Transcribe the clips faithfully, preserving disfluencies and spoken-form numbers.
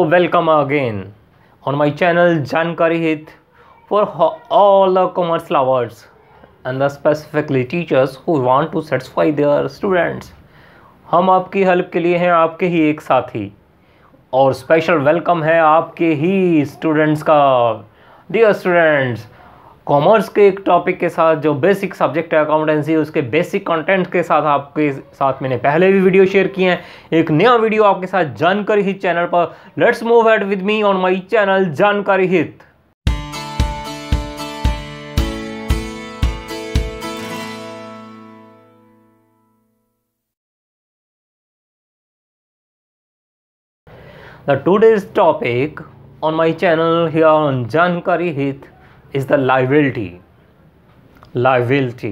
welcome again on my channel Jankari Hit for ho- all the commerce lovers and the specifically teachers who want to satisfy their students. हम आपकी help के लिए हैं, आपके ही एक साथी, और स्पेशल वेलकम है आपके ही स्टूडेंट्स का। डियर स्टूडेंट्स, कॉमर्स के एक टॉपिक के साथ जो बेसिक सब्जेक्ट है अकाउंटेंसी, उसके बेसिक कंटेंट के साथ आपके साथ मैंने पहले भी वीडियो शेयर किए हैं। एक नया वीडियो आपके साथ जानकारी हित चैनल पर। Let's move ahead with me on my channel जानकारी हित। The today's topic on my channel here on Jankari Hit is the liability. Liability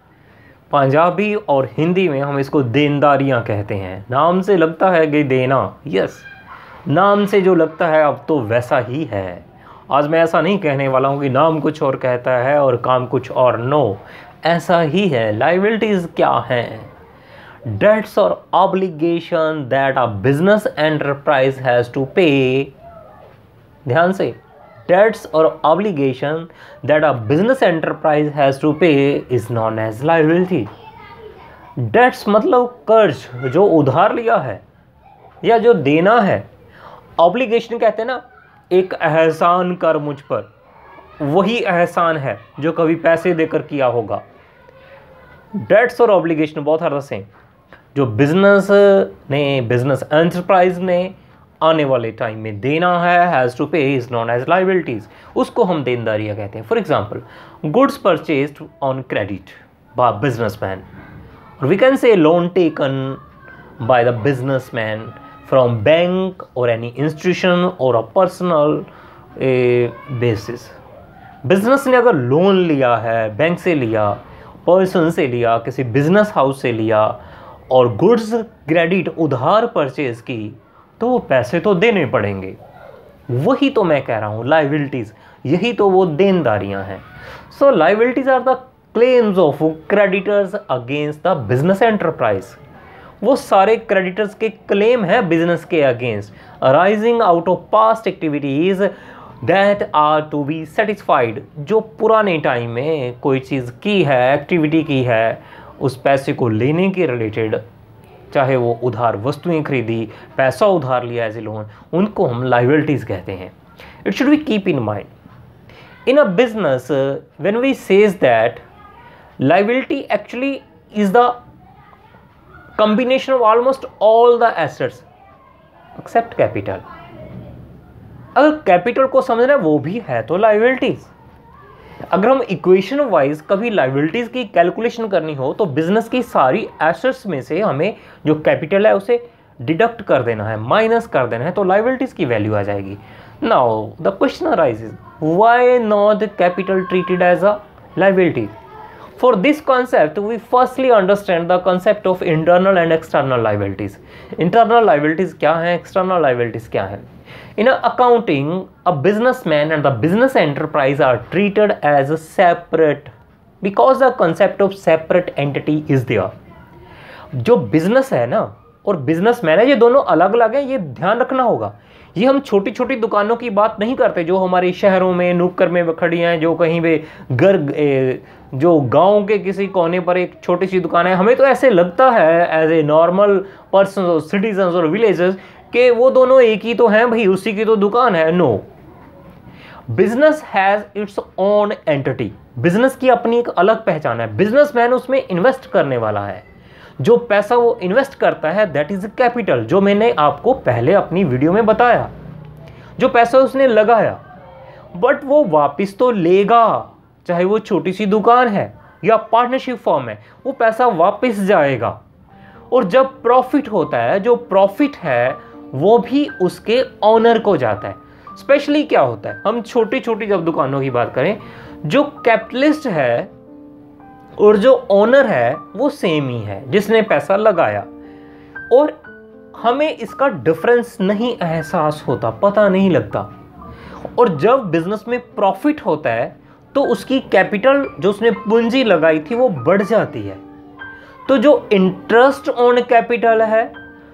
Punjabi और हिंदी में हम इसको देनदारियां कहते हैं। नाम से लगता है कि देना, यस, नाम से जो लगता है अब तो वैसा ही है। आज मैं ऐसा नहीं कहने वाला हूँ कि नाम कुछ और कहता है और काम कुछ और। नो, ऐसा ही है। लाइबिलिटीज़ क्या हैं? Debts or obligation that a business enterprise has to pay. ध्यान से, debts or obligation that a business enterprise has to pay is known as liability. Debts मतलब कर्ज जो उधार लिया है या जो देना है। Obligation कहते हैं ना, एक एहसान कर मुझ पर, वही एहसान है जो कभी पैसे देकर किया होगा। Debts और obligation बहुत आर द सेम। जो बिजनेस ने, बिजनेस एंटरप्राइज ने आने वाले टाइम में देना है, has to pay, is known as liabilities, उसको हम देनदारियाँ कहते हैं। For example, goods purchased on credit by businessman, we can say loan taken by the businessman from bank और एनी इंस्टीट्यूशन और अ पर्सनल बेसिस। बिजनेस ने अगर loan लिया है, बैंक से लिया, पर्सन से लिया, किसी बिजनेस हाउस से लिया और गुड्स क्रेडिट उधार परचेज की, तो वो पैसे तो देने पड़ेंगे। वही तो मैं कह रहा हूँ, लाइबिलिटीज़, यही तो वो देनदारियाँ हैं। So liabilities are the claims of creditors against the business enterprise. वो सारे क्रेडिटर्स के क्लेम हैं बिजनेस के against, arising out of past activities that are to be satisfied. जो पुराने टाइम में कोई चीज़ की है, एक्टिविटी की है, उस पैसे को लेने के रिलेटेड, चाहे वो उधार वस्तुएं खरीदी, पैसा उधार लिया एज ए लोन, उनको हम लाइबिलिटीज़ कहते हैं। It should be keep in mind in a business when we says that liability actually is the combination of almost all the assets except capital. अगर कैपिटल को समझना वो भी है तो लाइबिलिटीज़। अगर हम इक्वेशन वाइज कभी लाइबिलिटीज़ की कैलकुलेशन करनी हो तो बिजनेस की सारी एसेट्स में से हमें जो कैपिटल है उसे डिडक्ट कर देना है, माइनस कर देना है, तो लाइबिलिटीज़ की वैल्यू आ जाएगी। Now the question arises, why not capital treated as a liability? For this concept we firstly understand the concept of internal and external liabilities. Internal liabilities क्या है, एक्सटर्नल लाइबिलिटीज़ क्या है? In accounting, a businessman and the business enterprise are treated as a separate because the concept of separate entity is there. जो business है ना और businessman है, ये दोनों अलग अलग हैं, ये ध्यान रखना होगा। ये हम छोटी छोटी दुकानों की बात नहीं करते जो हमारे शहरों में नुक्कड़ में खड़ी हैं, जो कहीं पे घर, जो गांव के किसी कोने पर एक छोटी सी दुकान है। हमें तो ऐसे लगता है एज ए नॉर्मल पर्सन और सिटीजन्स और विलेजर्स कि वो दोनों एक ही तो हैं भाई, उसी की तो दुकान है। No, business has its own entity. Business की अपनी एक अलग पहचान है। बिजनेसमैन उसमें इन्वेस्ट करने वाला है, जो पैसा वो इन्वेस्ट करता है दैट इज कैपिटल, जो मैंने आपको पहले अपनी वीडियो में बताया। जो पैसा उसने लगाया, बट वो वापस तो लेगा, चाहे वो छोटी सी दुकान है या पार्टनरशिप फॉर्म है, वो पैसा वापस जाएगा। और जब प्रॉफिट होता है, जो प्रॉफिट है वो भी उसके ऑनर को जाता है। स्पेशली क्या होता है, हम छोटी छोटी जब दुकानों की बात करें, जो कैपिटलिस्ट है और जो ओनर है वो सेम ही है, जिसने पैसा लगाया, और हमें इसका डिफरेंस नहीं एहसास होता, पता नहीं लगता। और जब बिजनेस में प्रॉफिट होता है तो उसकी कैपिटल, जो उसने पूंजी लगाई थी, वो बढ़ जाती है। तो जो इंटरेस्ट ऑन कैपिटल है,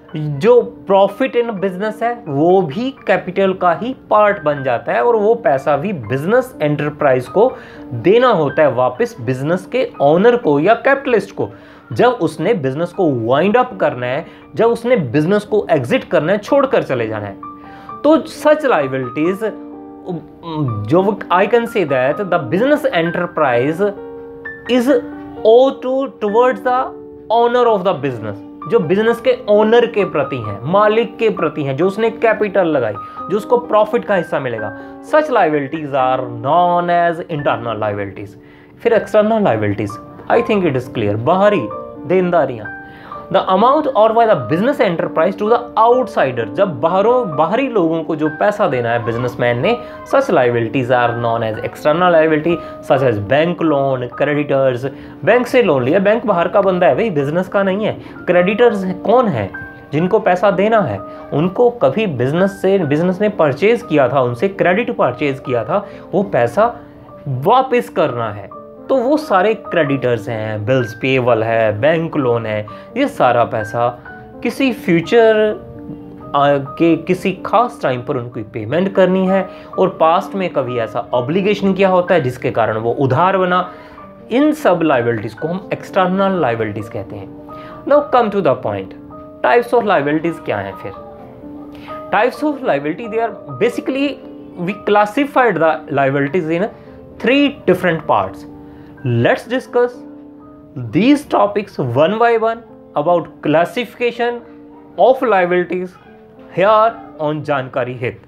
जो प्रॉफिट इन बिजनेस है वो भी कैपिटल का ही पार्ट बन जाता है और वो पैसा भी बिजनेस एंटरप्राइज को देना होता है वापस बिजनेस के ओनर को या कैपिटलिस्ट को, जब उसने बिजनेस को वाइंड अप करना है, जब उसने बिजनेस को एग्जिट करना है, छोड़कर चले जाना है। तो सच लायबिलिटीज, जो I can say that the business enterprise is owe to towards the owner of the business, जो बिजनेस के ओनर के प्रति हैं, मालिक के प्रति हैं, जो उसने कैपिटल लगाई, जो उसको प्रॉफिट का हिस्सा मिलेगा। Such liabilities are known as internal liabilities. फिर external liabilities, I think it is clear, बाहरी देनदारियां, the amount owed by the business enterprise to the outsider, जब बाहरों बाहरी लोगों को जो पैसा देना है बिजनेसमैन ने, such liabilities are known as external liability such as bank loan, creditors, bank से लोन लिया, बैंक बाहर का बंदा है भाई, बिजनेस का नहीं है। क्रेडिटर्स कौन है? जिनको पैसा देना है, उनको कभी बिजनेस से बिजनेस ने परचेज किया था, उनसे क्रेडिट परचेज किया था, वो पैसा वापस करना है, तो वो सारे क्रेडिटर्स हैं, बिल्स पेबल है, बैंक लोन है, ये सारा पैसा किसी फ्यूचर के किसी खास टाइम पर उनको पेमेंट करनी है और पास्ट में कभी ऐसा ऑब्लिगेशन किया होता है जिसके कारण वो उधार बना। इन सब लायबिलिटीज को हम एक्सटर्नल लायबिलिटीज कहते हैं। Now come to the point, types of liabilities क्या हैं? फिर types of liability, they are basically we classified the liabilities in three different parts. Let's discuss these topics one by one about classification of liabilities here on Jankari Hit.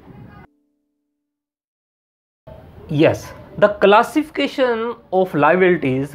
Yes, the classification of liabilities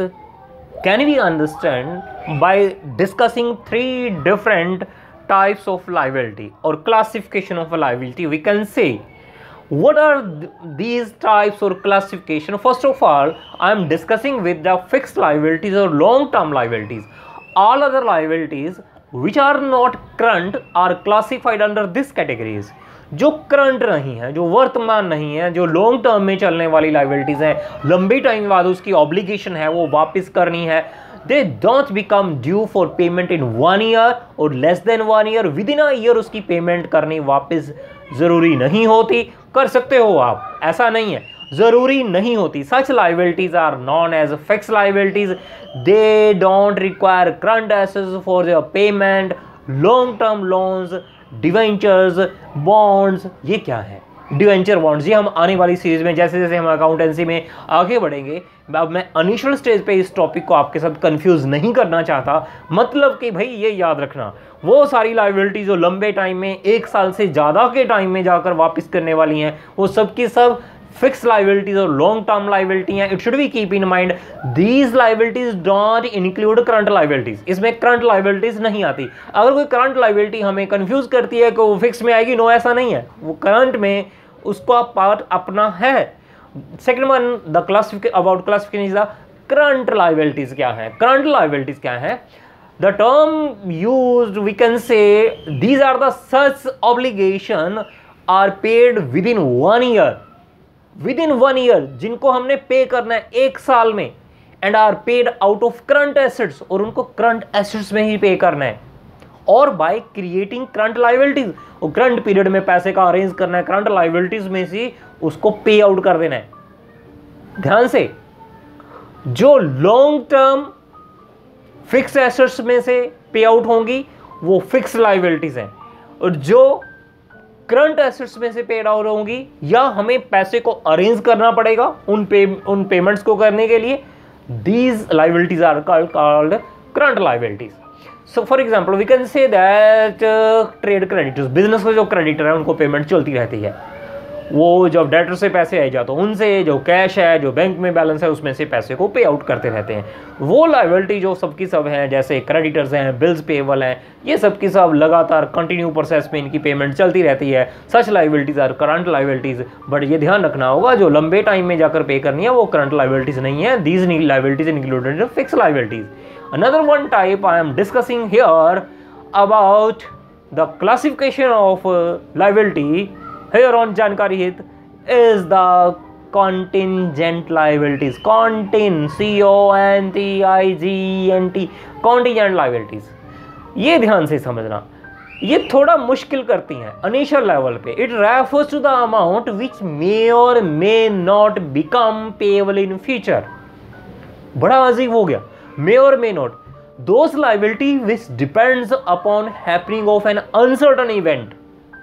can be understood by discussing three different types of liability or classification of a liability. We can say, what are th these types or classification? First of all, I am discussing with the fixed liabilities or long-term liabilities. All other liabilities which are not current are classified under this categories. जो current नहीं है, जो वर्तमान नहीं है, जो long term में चलने वाली लाइबिलिटीज हैं, लंबी टाइम बाद उसकी ऑब्लिगेशन है वो वापस करनी है, they don't become due for payment in one year or less than one year. Within a year उसकी पेमेंट करनी वापस जरूरी नहीं होती, कर सकते हो आप, ऐसा नहीं है, जरूरी नहीं होती. Such liabilities are known as fixed liabilities. They don't require current assets for their payment. Long term loans, debentures, bonds, ये क्या है? डिवेंचर बॉन्ड्स, ये हम आने वाली सीरीज में जैसे जैसे हम अकाउंटेंसी में आगे बढ़ेंगे, अब मैं इनिशियल स्टेज पे इस टॉपिक को आपके साथ कंफ्यूज नहीं करना चाहता. मतलब कि भाई ये याद रखना, वो सारी लायबिलिटी जो लंबे टाइम में, एक साल से ज़्यादा के टाइम में जाकर वापस करने वाली हैं, वो सब की सब फिक्स लायबिलिटीज और लॉन्ग टर्म लायबिलिटी हैं. It should be keep in mind these liabilities don't include current liabilities. इसमें करंट लायबिलिटीज नहीं आती. अगर कोई करंट लायबिलिटी हमें कंफ्यूज करती है कि वो फिक्स में आएगी, नो, ऐसा नहीं है, वो करंट में उसका पार्ट अपना है. Second one, the classification about classification is the current liabilities. क्या है करंट लायबिलिटीज? क्या है? The term used, we can say, these are the such obligation are paid within one year. Within one year, जिनको हमने pay करना है एक साल में, and are paid out of current assets, और उनको करंट एसेट्स में ही पे करना है, और बाय क्रिएटिंग करंट लायबिलिटीज, और करंट पीरियड में पैसे का अरेंज करना है, करंट लायबिलिटीज में से उसको पे आउट कर देना है. ध्यान से, जो लॉन्ग टर्म फिक्स एसेट्स में से पे आउट होंगी वो फिक्स लायबिलिटीज हैं, और जो करंट एसेट्स में से पेड आउट होंगी या हमें पैसे को अरेंज करना पड़ेगा उन पे उन पेमेंट्स को करने के लिए, these liabilities are called current liabilities. So for example we can say that trade creditors, business में जो क्रेडिटर है उनको पेमेंट चलती रहती है, वो जब डेटर से पैसे आए जाते उनसे, जो कैश है, जो बैंक में बैलेंस है, उसमें से पैसे को पे आउट करते रहते हैं. वो लायबिलिटी जो सबकी सब हैं, जैसे क्रेडिटर्स हैं, बिल्स पेबल हैं, ये सब की सब लगातार कंटिन्यू प्रोसेस में इनकी पेमेंट चलती रहती है. Such liabilities are current liabilities. But ये ध्यान रखना होगा, जो लंबे टाइम में जाकर पे करनी है वो करंट लायबिलिटीज नहीं है. These liabilities included in fix liabilities. Another one type I am discussing here about the classification of liability here on Jankari Hit is the contingent liabilities. Contin, C O N T I G E N T, contingent liabilities. ये ध्यान से समझना, ये थोड़ा मुश्किल करती हैं initial level पे। It refers to the amount which may or may not become payable in future. बड़ा अजीब हो गया, may or may not. Those liability which depends upon happening of an uncertain event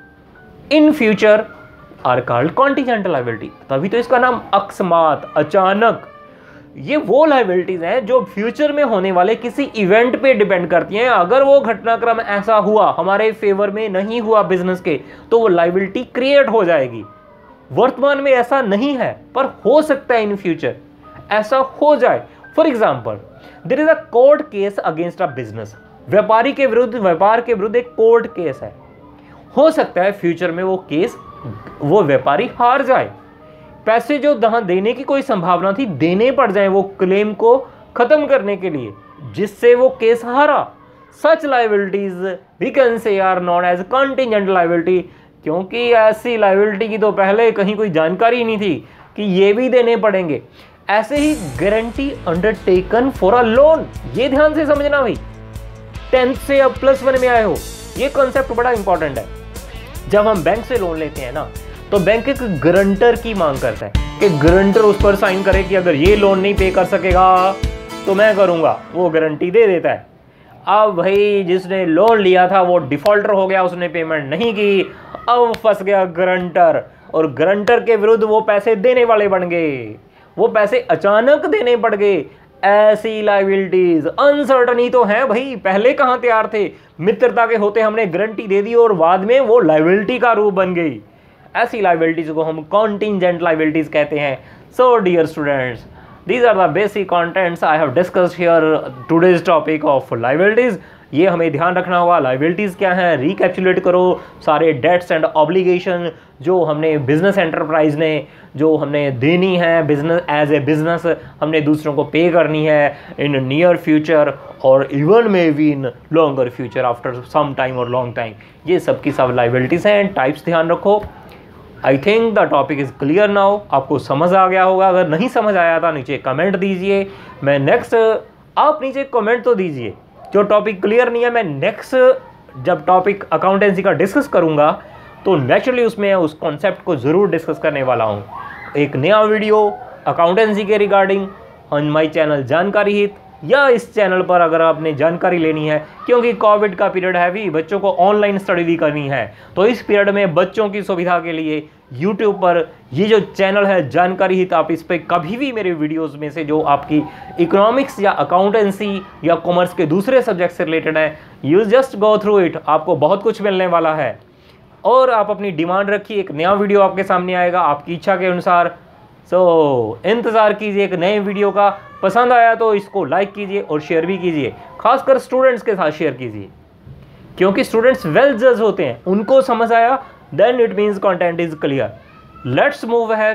in future are called contingent liability. तभी तो इसका नाम अकस्मात, अचानक। ये वो लाइबिलिटीज हैं जो फ्यूचर में होने वाले किसी इवेंट पे डिपेंड करती हैं। अगर वो घटनाक्रम ऐसा हुआ, हमारे फेवर में नहीं हुआ बिजनेस के, तो वो लाइबिलिटी क्रिएट हो जाएगी। वर्तमान में ऐसा नहीं है, पर हो सकता है इन फ्यूचर ऐसा हो जाए। For example, there is a court case against a business. व्यापारी के विरुद्ध, व्यापार के विरुद्ध एक कोर्ट केस है। हो सकता है फ्यूचर में वो केस, वो व्यापारी हार जाए, पैसे जो दहां देने की कोई संभावना थी देने पड़ जाए वो क्लेम को खत्म करने के लिए, जिससे वो केस हारा। Such liabilities we can say are known as contingent liability, क्योंकि ऐसी लाइबिलिटी की तो पहले कहीं कोई जानकारी नहीं थी कि ये भी देने पड़ेंगे। ऐसे ही guarantee undertaken for a loan, ये ध्यान से समझना भाई, टेंथ से अब प्लस वन में आए हो, ये कॉन्सेप्ट बड़ा इंपॉर्टेंट है। जब हम बैंक से लोन लेते हैं ना, तो बैंक एक गारंटर की मांग करता है कि गारंटर उस पर साइन करे कि अगर ये लोन नहीं पे कर सकेगा तो मैं करूंगा, वो गारंटी दे देता है। अब भाई जिसने लोन लिया था वो डिफॉल्टर हो गया, उसने पेमेंट नहीं की, अब फंस गया गारंटर, और गारंटर के विरुद्ध वो पैसे देने वाले बन गए, वो पैसे अचानक देने पड़ गए। ऐसी लाइबिलिटीज अनसर्टन ही तो हैं भाई, पहले कहाँ तैयार थे, मित्रता के होते हमने गारंटी दे दी और बाद में वो लाइबिलिटी का रूप बन गई। ऐसी लाइबिलिटीज को हम कॉन्टिजेंट लाइबिलिटीज कहते हैं। So dear students, these are the basic contents I have discussed here today's topic of liabilities। ये हमें ध्यान रखना होगा, लाइबिलिटीज़ क्या हैं, रिकैप्चुलेट करो सारे डेट्स एंड ऑब्लिगेशन जो हमने बिजनेस एंटरप्राइज ने, जो हमने देनी है बिजनेस एज ए बिजनेस, हमने दूसरों को पे करनी है in near future or even may be in longer future after some time or long time. ये सब की सब लाइबिलिटीज़ हैं, टाइप्स ध्यान रखो। I think the topic is clear now, आपको समझ आ गया होगा। अगर नहीं समझ आया था नीचे कमेंट दीजिए, मैं नेक्स्ट, आप नीचे कमेंट तो दीजिए। जो टॉपिक क्लियर नहीं है, मैं नेक्स्ट जब टॉपिक अकाउंटेंसी का डिस्कस करूंगा तो नेचुरली उसमें उस कॉन्सेप्ट को ज़रूर डिस्कस करने वाला हूं। एक नया वीडियो अकाउंटेंसी के रिगार्डिंग ऑन माई चैनल जानकारी हित, या इस चैनल पर अगर आपने जानकारी लेनी है, क्योंकि कोविड का पीरियड है भी, बच्चों को ऑनलाइन स्टडी भी करनी है, तो इस पीरियड में बच्चों की सुविधा के लिए यूट्यूब पर ये जो चैनल है जानकारी हित, आप इस पर कभी भी मेरे वीडियोस में से जो आपकी इकोनॉमिक्स या अकाउंटेंसी या कॉमर्स के दूसरे सब्जेक्ट से रिलेटेड है, you just go through it, आपको बहुत कुछ मिलने वाला है। और आप अपनी डिमांड रखिए, एक नया वीडियो आपके सामने आएगा आपकी इच्छा के अनुसार। सो so, इंतज़ार कीजिए एक नए वीडियो का। पसंद आया तो इसको लाइक कीजिए और शेयर भी कीजिए, खासकर स्टूडेंट्स के साथ शेयर कीजिए, क्योंकि स्टूडेंट्स वेल जज होते हैं, उनको समझ आया then it means content is clear. Let's move ahead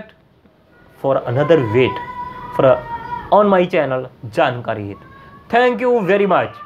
for another wait for on my channel जानकारी Hit. Thank you very much.